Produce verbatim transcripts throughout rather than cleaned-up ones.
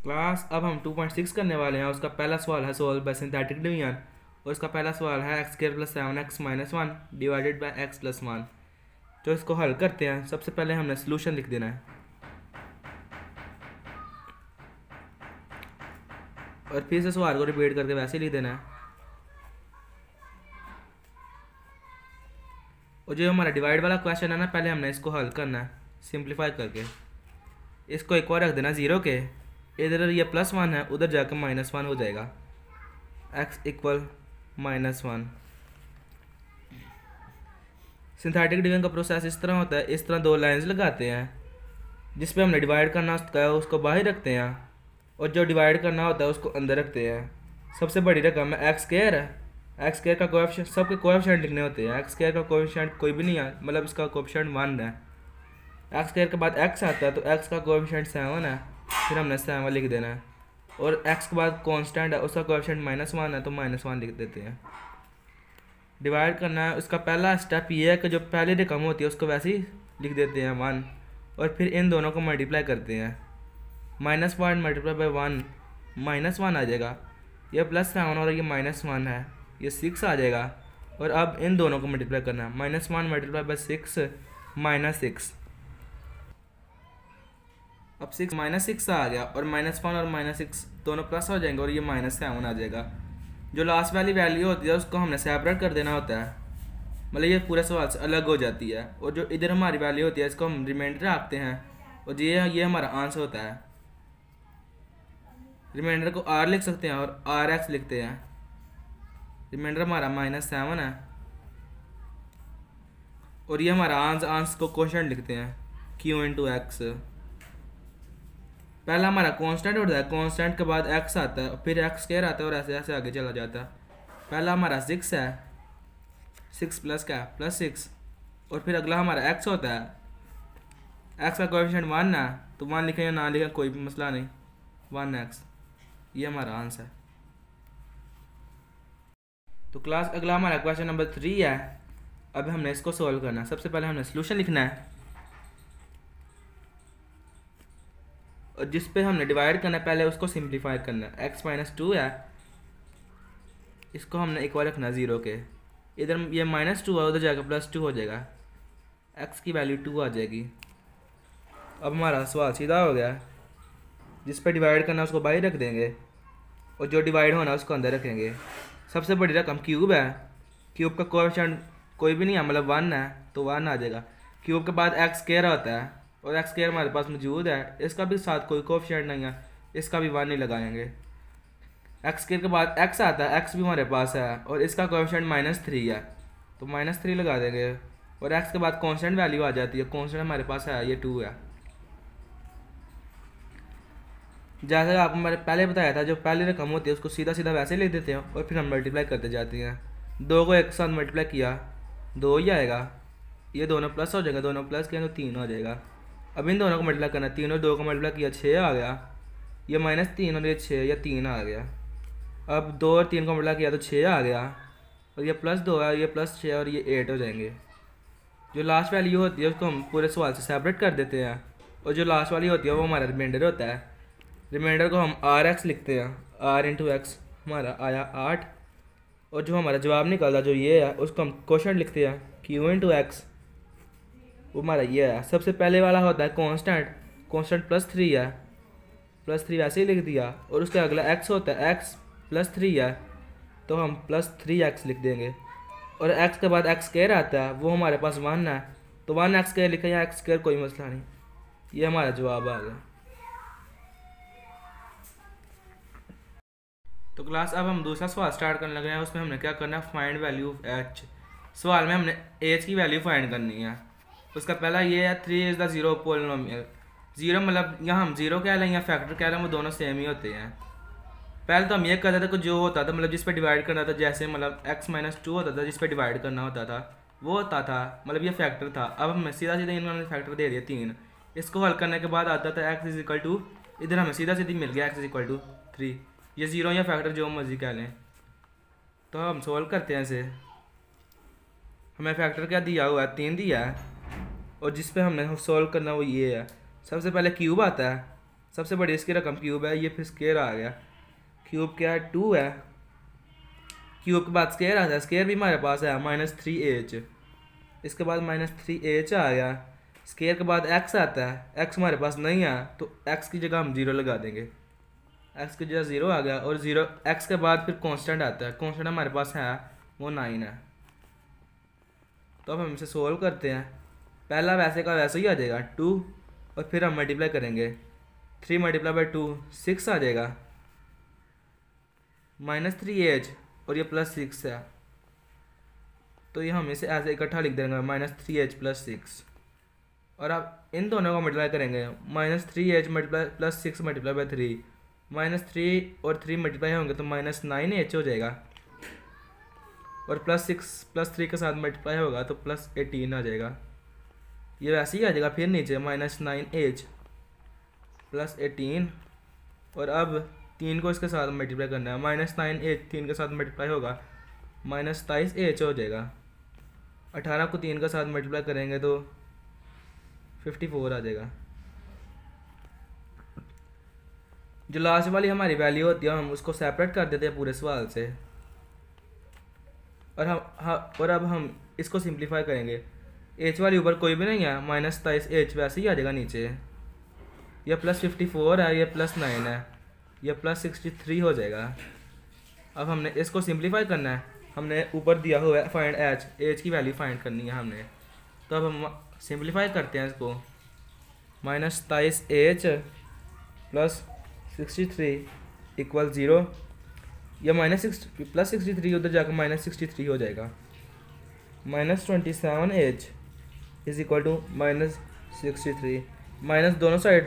Class अब हम two point six करने वाले हैं। उसका पहला सवाल है सोल्व बाय सिंथेटिक डिवीजन और उसका पहला सवाल है x square plus seven x minus one divided by x plus one. तो इसको हल करते हैं। सबसे पहले हमने सोल्यूशन लिख देना है और फिर से सवाल को रिपीट करके वैसे ही लिख देना है। और जो हमारा डिवाइड वाला क्वेश्चन है ना, पहले हमने इसको हल करना है सिंप्लीफाई करके। इसको एक और रख देना ज़ीरो के, इधर ये प्लस वन है, उधर जाकर माइनस वन हो जाएगा। X equal minus one. Synthetic division का प्रोसेस इस तरह होता है। इस तरह दो लाइंस लगाते हैं, जिस पे हमने डिवाइड करना होता है उसको बाहर रखते हैं और जो डिवाइड करना होता है उसको अंदर रखते हैं। सबसे बड़ी रकम है एक्स स्क्वायर है। एक्स स्क्वायर का कोएफिशिएंट, सबके कोएफिशिएंट लिखने होते हैं। एक्स स्क्वायर का कोएफिशिएंट कोई भी नहीं है, मतलब इसका कोएफिशिएंट वन है। एक्स स्क्वायर के बाद एक्स आता है तो एक्स का कोएफिशिएंट सेवन है, फिर हमने सेवन लिख देना है। और एक्स के बाद कांस्टेंट है, उसका कोएफिशिएंट माइनस वन है तो माइनस वन लिख देते हैं। डिवाइड करना है, उसका पहला स्टेप ये है कि जो पहली रकम होती है उसको वैसे ही लिख देते हैं वन, और फिर इन दोनों को मल्टीप्लाई करते हैं। Minus one multiply by one minus one आ जाएगा। ये प्लस सेवन और ये माइनस वन है, ये सिक्स आ जाएगा। और अब इन दोनों को मल्टीप्लाई करना है। Minus one multiply by six minus six. अब सिक्स माइनस सिक्स आ गया और माइनस वन और माइनस सिक्स दोनों प्लस हो जाएंगे और ये माइनस सेवन आ जाएगा। जो लास्ट वाली वैल्यू होती है उसको हमने सेपरेट कर देना होता है, मतलब ये पूरे सवाल से अलग हो जाती है। और जो इधर हमारी वैल्यू होती है इसको हम रिमाइंडर रखते हैं और ये ये हमारा आंसर होता है। रिमाइंडर को आर लिख सकते हैं और आर एक्स लिखते हैं। रिमाइंडर हमारा माइनस सेवन है और ये हमारा आंसर आंसर को क्वेश्चन लिखते हैं क्यू इंटू एक्स। पहला हमारा कांस्टेंट होता है, कांस्टेंट के बाद एक्स आता है, फिर एक्स स्क्वायर आता है और ऐसे ऐसे आगे चला जाता है। पहला हमारा सिक्स है, सिक्स प्लस क्या प्लस सिक्स, और फिर अगला हमारा एक्स होता है। एक्स का कोएफिशिएंट वन है तो वन लिखें या ना लिखें कोई भी मसला नहीं, वन एक्स। ये हमारा आंसर है। तो क्लास अगला हमारा क्वेश्चन नंबर थ्री है। अब हमने इसको सॉल्व करना है। सबसे पहले हमने सोल्यूशन लिखना है और जिस पे हमने डिवाइड करना है पहले उसको सिंप्लीफाई करना है। एक्स माइनस टू है, इसको हमने एक बार रखना है ज़ीरो के, इधर ये माइनस टू है उधर जाकर प्लस टू हो जाएगा। एक्स की वैल्यू टू आ जाएगी। अब हमारा सवाल सीधा हो गया। जिस पे डिवाइड करना है उसको बाहर रख देंगे और जो डिवाइड होना है उसको अंदर रखेंगे। सबसे बड़ी रकम क्यूब है, क्यूब का कोएफिशिएंट कोई भी नहीं है, मतलब वन है तो वन आ जाएगा। क्यूब के बाद एक्स स्क्वायर होता है और एक्स स्क्वायर हमारे पास मौजूद है, इसका भी साथ कोई कोएफिशिएंट नहीं है, इसका भी वन ही लगाएंगे। एक्स स्क्वायर के बाद एक्स आता है, एक्स भी हमारे पास है और इसका कोएफिशिएंट माइनस थ्री है तो माइनस थ्री लगा देंगे। और एक्स के बाद कांस्टेंट वैल्यू आ जाती है, कांस्टेंट हमारे पास है ये टू है। जैसे आपको मैंने पहले बताया था, जो पहली रकम होती है उसको सीधा सीधा वैसे लिख देते हैं और फिर हम मल्टीप्लाई करते जाते हैं। दो को एक साथ मल्टीप्लाई किया दो ही आएगा, ये दोनों प्लस हो जाएगा, दोनों प्लस किया तो तीन हो जाएगा। अब इन दोनों को मल्टीप्लाई करना, तीन और दो को मल्टीप्लाई किया छः आ गया, ये माइनस तीन और ये छः, या तीन आ गया। अब दो और तीन को मल्टीप्लाई किया तो छः आ गया और ये प्लस दो है, ये प्लस छः और ये एट हो जाएंगे। जो लास्ट वैल्यू होती है उसको हम पूरे सवाल से सेपरेट कर देते हैं और जो लास्ट वाली होती है वो हमारा रिमाइंडर होता है। रिमाइंडर को हम आर एक्स लिखते हैं, आर इंटू एक्स हमारा आया आठ, और जो हमारा जवाब निकलता जो ये है उसको हम क्वेश्चन लिखते हैं क्यू इंटू एक्स, वो हमारा ये है। सबसे पहले वाला होता है कांस्टेंट, कांस्टेंट प्लस थ्री है, प्लस थ्री वैसे ही लिख दिया। और उसका अगला एक्स होता है, एक्स प्लस थ्री है तो हम प्लस थ्री एक्स लिख देंगे। और एक्स के बाद एक्स स्क्वायर आता है, वो हमारे पास वन है तो वन एक्स स्क्वायर लिखा, या एक्स स्क्वायर कोई मसला नहीं। ये हमारा जवाब आ गया। तो क्लास अब हम दूसरा सवाल स्टार्ट करने लगे हैं। उसमें हमने क्या करना है, फाइंड वैल्यू ऑफ एच। सवाल में हमने एच की वैल्यू फाइंड करनी है। उसका पहला ये है three is the zero polynomial. Zero मतलब यहाँ हम जीरो कह लें या फैक्टर कह लें, वो दोनों सेम ही होते हैं। पहले तो हम ये करते थे कि जो होता था मतलब जिस पे डिवाइड करना था, जैसे मतलब एक्स माइनस टू होता था जिस पे डिवाइड करना होता था वो होता था, मतलब ये फैक्टर था। अब हमें सीधा सीधा इन्होंने फैक्टर दे दिया तीन। इसको हल करने के बाद आता था एक्स इज इक्वल टू, इधर हमें सीधा सीधी मिल गया x is equal to three. ये ज़ीरो या फैक्टर जो मर्जी कह लें। तो हम सोल्व करते हैं इसे। हमें फैक्टर क्या दिया हुआ है, तीन दिया है और जिस पे हमने सोल्व करना वो ये है। सबसे पहले क्यूब आता है, सबसे बड़ी इसकी रकम क्यूब है, ये फिर स्केयर आ गया। क्यूब क्या है, टू है। क्यूब के बाद स्केयर आता है, स्केयर भी हमारे पास है माइनस थ्री एच। इसके बाद माइनस थ्री एच आ गया। स्केयर के बाद एक्स आता है, एक्स हमारे पास नहीं है तो एक्स की जगह हम ज़ीरो लगा देंगे। एक्स की जगह ज़ीरो आ गया और ज़ीरो एक्स के बाद फिर कांस्टेंट आता है, कांस्टेंट हमारे पास है वो नाइन है। तो अब हम इसे सोल्व करते हैं। पहला वैसे का वैसे ही आ जाएगा टू, और फिर हम मल्टीप्लाई करेंगे। Three multiply by two six आ जाएगा, माइनस थ्री एच और ये प्लस सिक्स है, तो ये हम इसे ऐसे इकट्ठा लिख देंगे minus three h plus six. और अब इन दोनों को मल्टीप्लाई करेंगे, minus three h multiply plus six multiply by three, minus three और थ्री मल्टीप्लाई होंगे तो माइनस नाइन एच हो जाएगा, और प्लस सिक्स प्लस थ्री के साथ मल्टीप्लाई होगा तो प्लस एटीन आ जाएगा। ये वैसे ही आ जाएगा फिर नीचे minus nine h plus eighteen, और अब तीन को इसके साथ मल्टीप्लाई करना है, माइनस नाइन एच तीन के साथ मल्टीप्लाई होगा माइनस सताईस एच हो जाएगा। अठारह को तीन के साथ मल्टीप्लाई करेंगे तो फिफ्टी फोर आ जाएगा। जो लास्ट वाली हमारी वैल्यू होती है हम उसको सेपरेट कर देते हैं पूरे सवाल से, और हम हाँ और अब हम इसको सिंप्लीफाई करेंगे। एच वाली ऊपर कोई भी नहीं है, माइनस सताईस एच वैसे ही आ जाएगा नीचे। यह प्लस फिफ्टी फोर है, यह प्लस नाइन है, यह प्लस सिक्सटी थ्री हो जाएगा। अब हमने इसको सिंप्लीफाई करना है, हमने ऊपर दिया हुआ है फाइंड एच, एच की वैल्यू फाइंड करनी है हमने। तो अब हम सिंप्लीफाई करते हैं इसको, माइनस सताईस h plus sixty three equal zero, या minus six plus sixty three उधर जाकर माइनस सिक्सटी थ्री हो जाएगा। Minus twenty seven h is equal to minus sixty three, minus दोनों साइड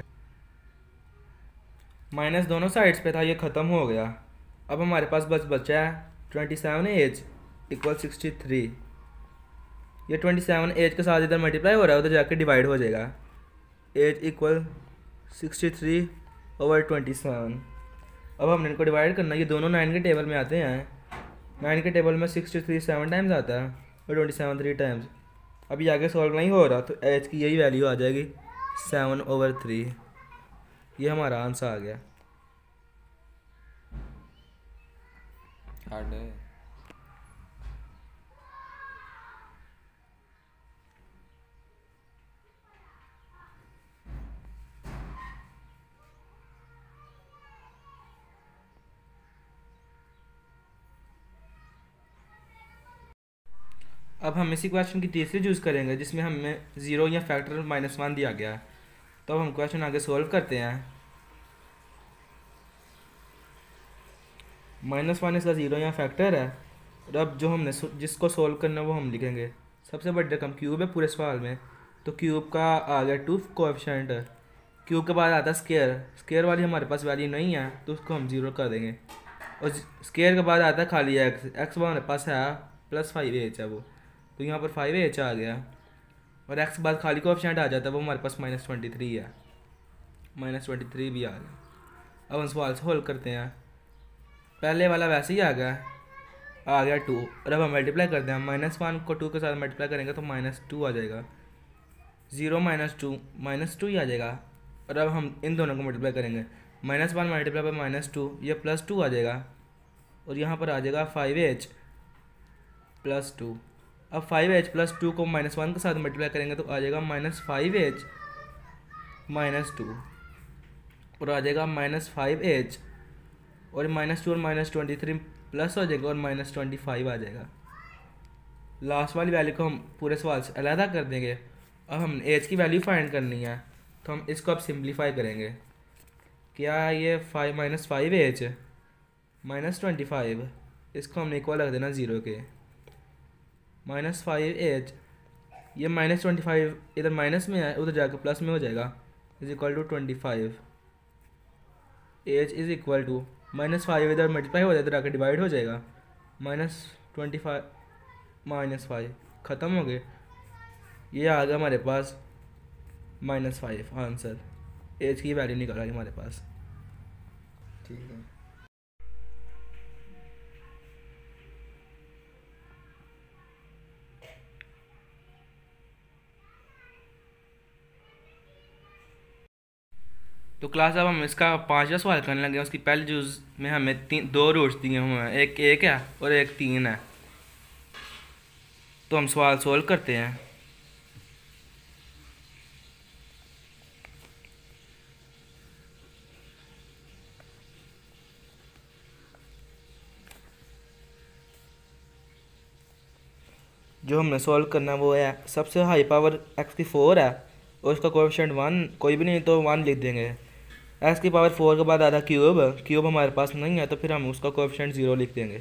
माइनस दोनों साइड्स पे था, ये ख़त्म हो गया। अब हमारे पास बस बचा है twenty seven h equal sixty three. ये ट्वेंटी सेवन एच के साथ इधर मल्टीप्लाई हो रहा है, उधर जाके डिवाइड हो जाएगा। H equal sixty three over twenty seven. अब हमने इनको डिवाइड करना, ये दोनों नाइन के टेबल में आते हैं। नाइन के टेबल में सिक्सटी थ्री सेवन टाइम्स आता है और ट्वेंटी सेवन थ्री टाइम्स। अभी आगे सॉल्व नहीं हो रहा तो एच की यही वैल्यू आ जाएगी सेवन ओवर थ्री। ये हमारा आंसर आ गया। हार्ड है। अब हम इसी क्वेश्चन की तीसरी यूज़ करेंगे जिसमें हमें ज़ीरो या फैक्टर माइनस वन दिया गया है। तो अब हम क्वेश्चन आगे सोल्व करते हैं। माइनस वन इसका ज़ीरो या फैक्टर है, और अब जो हमने जिसको सोल्व करना है वो हम लिखेंगे। सबसे बड़ी रकम क्यूब है पूरे सवाल में, तो क्यूब का आ गया टू कोएफिशिएंट। क्यूब के बाद आता है स्केयर, स्केयर वाली हमारे पास वैल्यू नहीं है तो उसको हम ज़ीरो कर देंगे। और स्केयर के बाद आता है खाली एक्स, एक्स हमारे पास है प्लस फाइव एच है वो, तो यहाँ पर फाइव एच आ गया। और एक्स के बाद खाली कोएफिशिएंट आ जाता है, वो हमारे पास माइनस ट्वेंटी थ्री है, माइनस ट्वेंटी थ्री भी आ गया। अब हम सवाल सोल्व करते हैं। पहले वाला वैसे ही आ गया आ गया टू, और अब हम मल्टीप्लाई करते हैं। माइनस वन को टू के साथ मल्टीप्लाई करेंगे तो माइनस टू आ जाएगा। Zero minus two minus two ही आ जाएगा। और अब हम इन दोनों को मल्टीप्लाई करेंगे, minus one multiply by minus two, ये प्लस टू आ जाएगा। और यहाँ पर आ जाएगा फाइव एच प्लस टू। अब फाइव एच प्लस टू को माइनस वन के साथ मल्टीप्लाई करेंगे तो आ जाएगा minus five h minus two, और आ जाएगा माइनस फाइव एच, और माइनस टू और माइनस ट्वेंटी थ्री प्लस हो जाएगा और माइनस ट्वेंटी फाइव आ जाएगा। लास्ट वाली वैल्यू को हम पूरे सवाल से अलहदा कर देंगे। अब हम एच की वैल्यू फाइंड करनी है, तो हम इसको अब सिंप्लीफाई करेंगे। क्या ये five minus five h minus twenty five, इसको हमने इक्वल रख देना ज़ीरो के। माइनस फाइव एच, ये माइनस ट्वेंटी फाइव इधर माइनस में है, उधर जाकर प्लस में हो जाएगा, is equal to twenty five. H is equal to minus five इधर मल्टीप्लाई हो जाए इधर आकर डिवाइड हो जाएगा, minus twenty five minus five ख़त्म हो गए। ये आ गया हमारे पास माइनस फाइव आंसर। एच की वैल्यू निकल आई हमारे पास। ठीक है। तो क्लास अब हम इसका पांचवा सवाल करने लगे हैं। उसकी पहले जूस में हमें तीन दो रूट्स दिए हुए हैं, एक एक है और एक तीन है। तो हम सवाल सोल्व करते हैं। जो हमने सॉल्व करना है वो है सबसे हाई पावर एक्स की फोर है और उसका कोएफिशिएंट वन, कोई भी नहीं तो वन लिख देंगे। एक्स की पावर फोर के बाद आधा क्यूब, क्यूब हमारे पास नहीं है तो फिर हम उसका कोएफिशिएंट ज़ीरो लिख देंगे।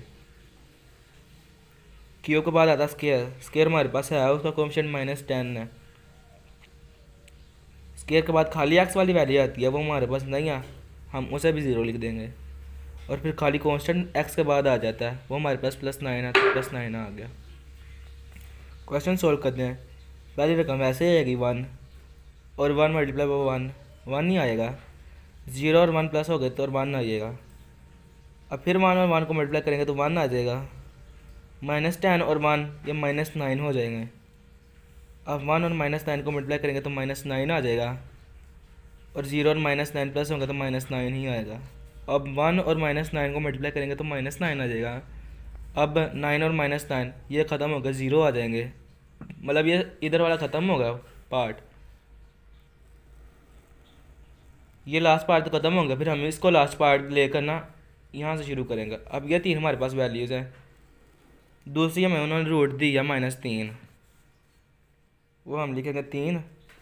क्यूब के बाद आता स्केयर, स्केयर हमारे पास है, उसका कोएफिशिएंट माइनस टेन है। स्केयर के बाद खाली एक्स वाली वैल्यू आती है, वो हमारे पास नहीं है, हम उसे भी ज़ीरो लिख देंगे। और फिर खाली कांस्टेंट एक्स के बाद आ जाता है, वो हमारे पास प्लस नाइन है, तो प्लस नाइन आ गया। क्वेश्चन सोल्व करते हैं। पहली रकम वैसे ही आएगी वन, और one multiply by one, one ही आएगा। ज़ीरो और वन प्लस हो गए तो और वन आइएगा। अब फिर वन और वन को मल्टीप्लाई करेंगे तो वन आ जाएगा। माइनस टेन और वन ये माइनस नाइन हो जाएंगे। अब वन और माइनस नाइन को मल्टीप्लाई करेंगे तो माइनस नाइन आ जाएगा। और ज़ीरो और माइनस नाइन प्लस होंगे तो माइनस नाइन ही आएगा। अब वन और माइनस नाइन को मल्टीप्लाई करेंगे तो माइनस नाइन आ जाएगा। अब नाइन और माइनस नाइन ये ख़त्म हो गया, ज़ीरो आ जाएंगे, मतलब ये इधर वाला ख़त्म हो गया पार्ट, ये लास्ट पार्ट तो ख़त्म हो गया। फिर हम इसको लास्ट पार्ट लेकर ना यहाँ से शुरू करेंगे। अब ये तीन हमारे पास वैल्यूज़ हैं। दूसरी हमें उन्होंने रूट दी है माइनस तीन, वो हम लिखेंगे तीन।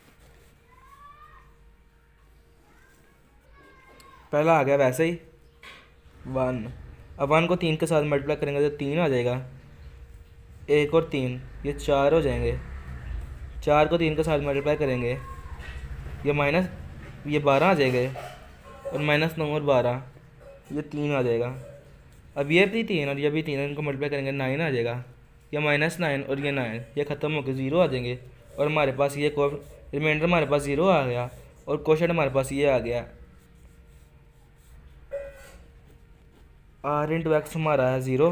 पहला आ गया वैसे ही वन। अब वन को तीन के साथ मल्टीप्लाई करेंगे तो तीन आ जाएगा। एक और तीन ये चार हो जाएंगे। चार को तीन के साथ मल्टीप्लाई करेंगे ये माइनस ये बारह आ जाएंगे। और माइनस नौ और बारह ये तीन आ जाएगा। अब ये भी तीन और ये भी तीन, इनको मल्टीप्लाई करेंगे नाइन आ जाएगा। ये माइनस नाइन और ये नाइन ये ख़त्म होकर ज़ीरो आ जाएंगे। और हमारे पास ये रिमाइंडर हमारे पास ज़ीरो आ गया और क्वेश्चन हमारे पास ये आ गया। आर इंटू एक्स हमारा है ज़ीरो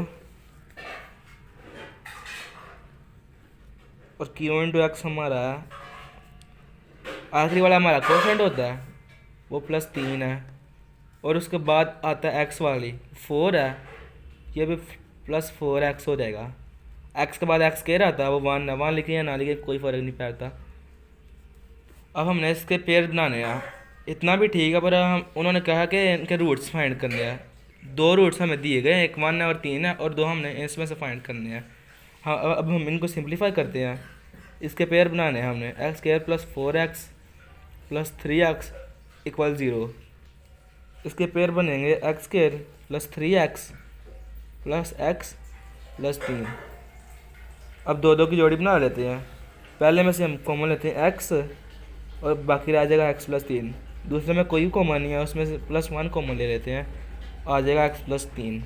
और क्यू इंटू एक्स हमारा है, आखिरी वाला हमारा कोफिशिएंट होता है वो प्लस तीन है। और उसके बाद आता है एक्स वाली फोर है, ये भी प्लस फोर एक्स हो जाएगा। एक्स के बाद एक्स कह रहा था वो वन है, वन लिखिए या ना लिखिए कोई फ़र्क नहीं पड़ता। अब हमने इसके पेयर बनाने हैं, इतना भी ठीक है, पर हम उन्होंने कहा कि इनके रूट्स फाइंड करने हैं। दो रूट्स हमें दिए गए, एक वन है और तीन है, और दो हमने इसमें से फाइंड करने हैं। हाँ अब हम इनको सिंप्लीफाई करते हैं। इसके पेयर बनाने हैं हमने, x square plus four x plus three x equal zero. इसके पेयर बनेंगे x square plus three x plus x plus तीन। अब दो दो की जोड़ी बना लेते हैं। पहले में से हम कॉमन लेते हैं एक्स और बाकी रह जाएगा एक्स प्लस तीन। दूसरे में कोई कॉमन नहीं है, उसमें से प्लस वन कॉमन ले लेते हैं, आ जाएगा एक्स प्लस तीन।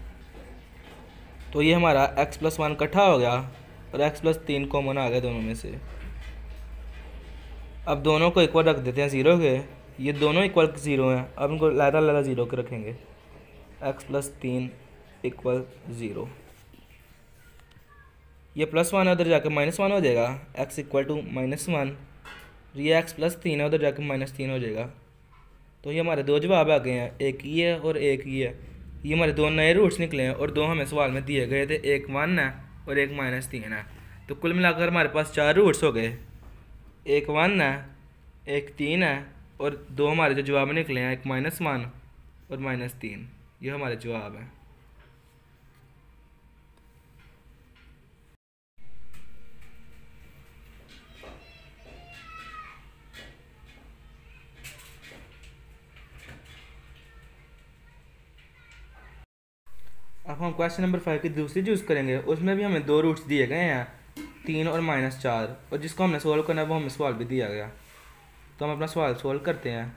तो ये हमारा एक्स प्लस वन इकट्ठा हो गया और एक्स प्लस तीन कॉमन आ गया दोनों में से। अब दोनों को इक्वल रख देते हैं ज़ीरो के, ये दोनों इक्वल ज़ीरो हैं। अब इनको लहरा लहरा ज़ीरो के रखेंगे, एक्स प्लस तीन इक्वल ज़ीरो। ये प्लस वन है उधर जाकर माइनस वन हो जाएगा, x equal to minus one. ये एक्स प्लस तीन है उधर जाकर माइनस तीन हो जाएगा। तो ये हमारे दो जवाब आ गए हैं, एक ही है और एक ही है। ये हमारे दो नए रूट्स निकले हैं और दो हमें सवाल में दिए गए थे, एक वन है और एक माइनस तीन है। तो कुल मिलाकर हमारे पास चार रूट्स हो गए, एक वन है एक तीन है और दो हमारे जो जवाब निकले हैं, एक माइनस वन और माइनस तीन। ये हमारे जवाब हैं। अब हम क्वेश्चन नंबर फाइव की दूसरी चूज़ करेंगे। उसमें भी हमें दो रूट्स दिए गए हैं, तीन और माइनस चार, और जिसको हमने सोल्व करना है वो हमें सवाल भी दिया गया। तो हम अपना सवाल सोल्व करते हैं।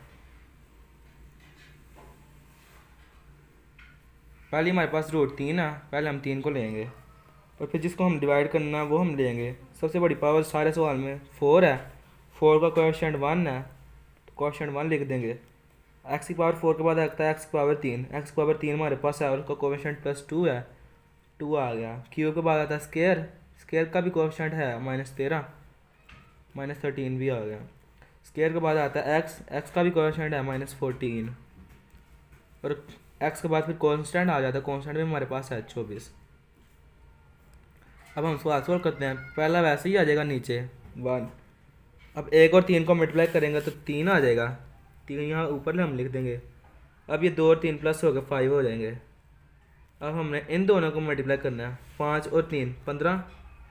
पहले हमारे पास रूट तीन है, पहले हम तीन को लेंगे और फिर जिसको हम डिवाइड करना है वो हम लेंगे। सबसे बड़ी पावर सारे सवाल में फोर है, फोर का कोएफिशिएंट वन है तो कोएफिशिएंट वन लिख देंगे। एक्स की पावर फोर के बाद आता है एक्स की पावर तीन, एक्स की पावर तीन हमारे पास है और उसका कोएफिशिएंट प्लस टू है, टू आ गया। क्यू के बाद आता है स्केयर, स्केयर का भी कोएफिशिएंट है माइनस तेरह, माइनस थर्टीन भी आ गया। स्केयर के बाद आता है एक्स, एक्स का भी कॉन्स्टेंट है माइनस फोर्टीन, और एक्स के बाद फिर कॉन्स्टेंट आ जाता है, कॉन्स्टेंट में हमारे पास है चौबीस। अब हम सवाल सॉल्व करते हैं, पहला वैसे ही आ जाएगा नीचे वन। अब एक और तीन को मल्टीप्लाई करेंगे तो तीन आ जाएगा, तीन यहाँ ऊपर हम लिख देंगे। अब ये दो और तीन प्लस हो गए फाइव हो जाएंगे। अब हमने इन दोनों को मल्टीप्लाई करना है, पाँच और तीन पंद्रह,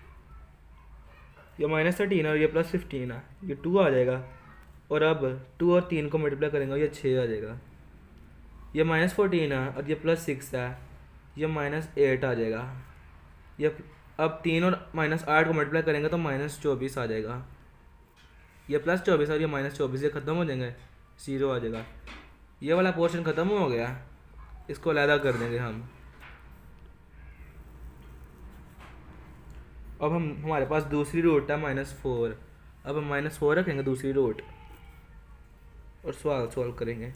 ये माइनस थर्टीन और ये प्लस फिफ्टीन है, ये टू आ जाएगा। और अब टू और तीन को मल्टीप्लाई करेंगे ये छः आ जाएगा, ये माइनस फोर्टीन है और ये प्लस सिक्स है, ये माइनस एट आ जाएगा। ये अब तीन और माइनस आठ को मल्टीप्लाई करेंगे तो माइनस चौबीस आ जाएगा, ये प्लस चौबीस और ये माइनस चौबीस, ये ख़त्म हो जाएंगे, ज़ीरो आ जाएगा। ये वाला पोर्शन ख़त्म हो गया, इसको अलहदा कर देंगे हम। अब हम हमारे पास दूसरी रूट है माइनस फोर, अब हम माइनस फोर रखेंगे दूसरी रूट और सवाल सॉल्व करेंगे।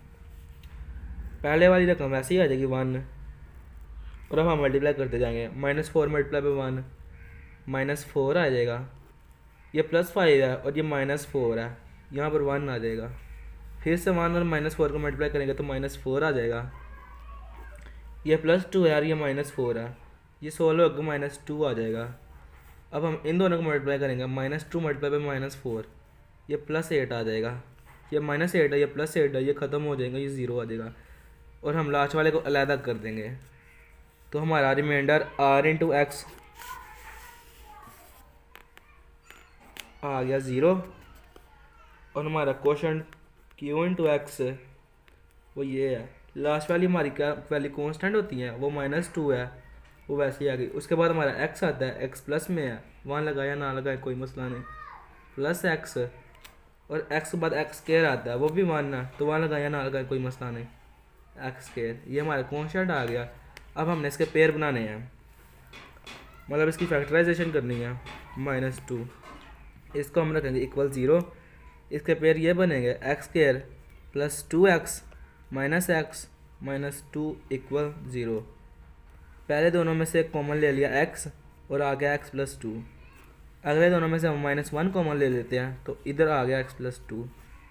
पहले वाली रकम ऐसे ही आ जाएगी वन, और अब हम मल्टीप्लाई करते जाएंगे, minus four multiply by one minus four आ जाएगा, ये प्लस फाइव है और ये माइनस फोर है, यहाँ पर वन आ जाएगा। फिर से वन और माइनस फोर को मल्टीप्लाई करेंगे तो माइनस फोर आ जाएगा, ये प्लस टू है और ये माइनस फोर है, ये सोलह होकर माइनस टू आ जाएगा। अब हम इन दोनों को मल्टीप्लाई करेंगे, minus two multiply by minus four, ये प्लस एट आ जाएगा, ये माइनस एट है, ये प्लस एट है, ये ख़त्म हो जाएगा, ये ज़ीरो आ जाएगा। और हम लास्ट वाले को अलहदा कर देंगे, तो हमारा रिमाइंडर आर इंटू एक्स आ गया ज़ीरो, और हमारा क्वेश्चन क्यू इंटू एक्स वो ये है। लास्ट वाली हमारी क्या वैल्यू कॉन्स्टेंट होती है, वो माइनस टू है, वो वैसे ही आ गई। उसके बाद हमारा एक्स आता है, एक्स प्लस में है, वहाँ लगाया ना लगाया कोई मसला नहीं, प्लस एक्स, और एक्स के बाद एक्स स्केयर आता है, वो भी वन है, तो वहाँ लगाया ना लगाया कोई मसला नहीं, एक्स स्केयर। ये हमारा कॉन्स्टेंट आ गया। अब हमने इसके पेयर बनाने हैं, मतलब इसकी फैक्टराइजेशन करनी है, माइनस टू, इसको हम रखेंगे इक्वल ज़ीरो, इसके पेयर ये बनेंगे x square plus two x minus x minus two equal zero. पहले दोनों में से एक कॉमन ले लिया एक्स और आ गया एक्स प्लस टू, अगले दोनों में से हम माइनस वन कॉमन ले लेते हैं तो इधर आ गया एक्स प्लस टू,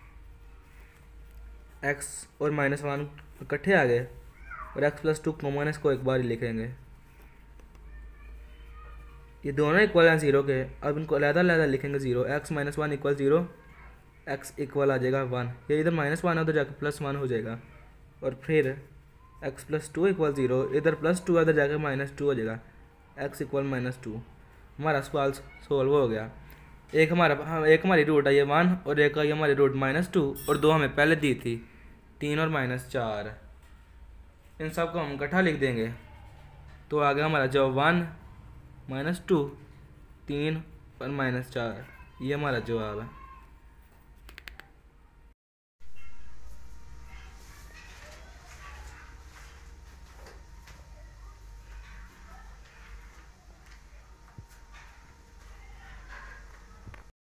एक्स और माइनस वन इकट्ठे आ गए और एक्स प्लस टू कॉमन है, इसको एक बार ही लिखेंगे। ये दोनों इक्वल हैं ज़ीरो के, अब इनको अलहदा अलहदा लिखेंगे, zero x minus one equal zero, x equal आ जाएगा वन, ये इधर माइनस वन है उधर जाकर प्लस वन हो जाएगा, और फिर x plus two equal zero, इधर प्लस टू है उधर जाकर माइनस टू हो जाएगा, एक्स इक्वल माइनस टू। हमारा सवाल सोल्व हो गया। एक हमारा एक हमारी रूट है ये वन, और एक आई हमारी रूट माइनस टू, और दो हमें पहले दी थी तीन और माइनस चार, इन सब को हम इकट्ठा लिख देंगे तो आ गया हमारा जवाब वन माइनस टू तीन और माइनस चार, ये हमारा जवाब है।